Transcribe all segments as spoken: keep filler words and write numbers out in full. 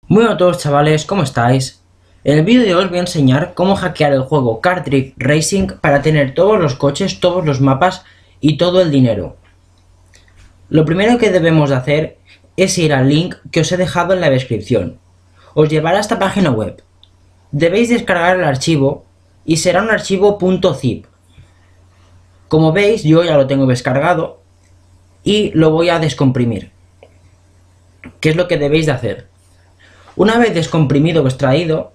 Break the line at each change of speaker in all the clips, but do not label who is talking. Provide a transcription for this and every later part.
Muy buenas a todos, chavales, ¿cómo estáis? En el vídeo de hoy os voy a enseñar cómo hackear el juego Car Drift Racing para tener todos los coches, todos los mapas y todo el dinero. Lo primero que debemos de hacer es ir al link que os he dejado en la descripción. Os llevará a esta página web. Debéis descargar el archivo y será un archivo .zip. Como veis, yo ya lo tengo descargado y lo voy a descomprimir. ¿Qué es lo que debéis de hacer? Una vez descomprimido o extraído,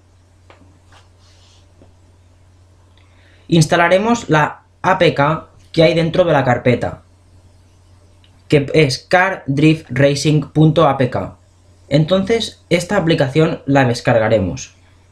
instalaremos la A P K que hay dentro de la carpeta, que es car drift racing punto a p k. Entonces, esta aplicación la descargaremos.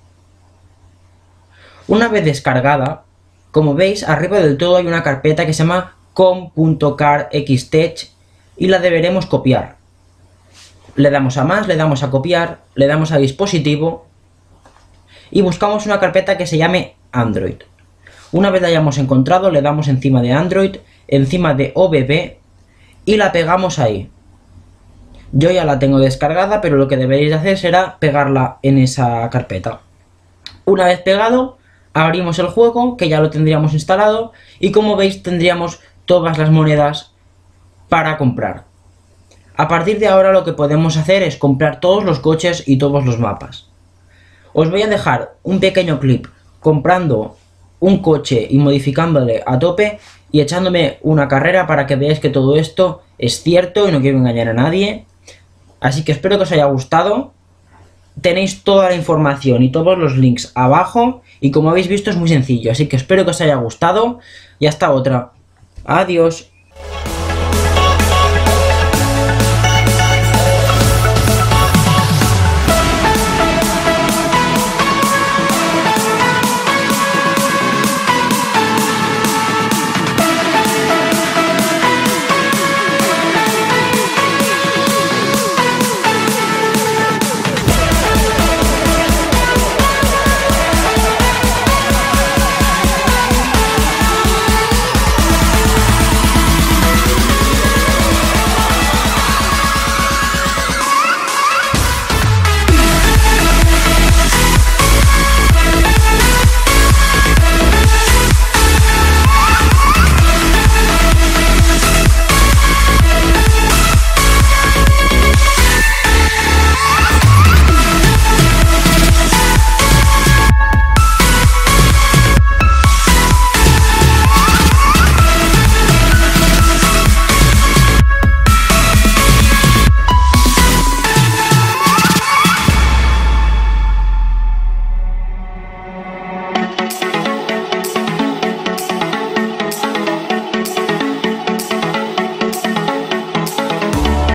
Una vez descargada, como veis, arriba del todo hay una carpeta que se llama com punto car xtech y la deberemos copiar. Le damos a más, le damos a copiar, le damos a dispositivo y buscamos una carpeta que se llame Android. Una vez la hayamos encontrado, le damos encima de Android, encima de O B B y la pegamos ahí. Yo ya la tengo descargada, pero lo que deberéis hacer será pegarla en esa carpeta. Una vez pegado, abrimos el juego, que ya lo tendríamos instalado, y como veis tendríamos todas las monedas para comprar. A partir de ahora lo que podemos hacer es comprar todos los coches y todos los mapas. Os voy a dejar un pequeño clip comprando un coche y modificándole a tope y echándome una carrera para que veáis que todo esto es cierto y no quiero engañar a nadie. Así que espero que os haya gustado. Tenéis toda la información y todos los links abajo y como habéis visto es muy sencillo. Así que espero que os haya gustado y hasta otra. Adiós.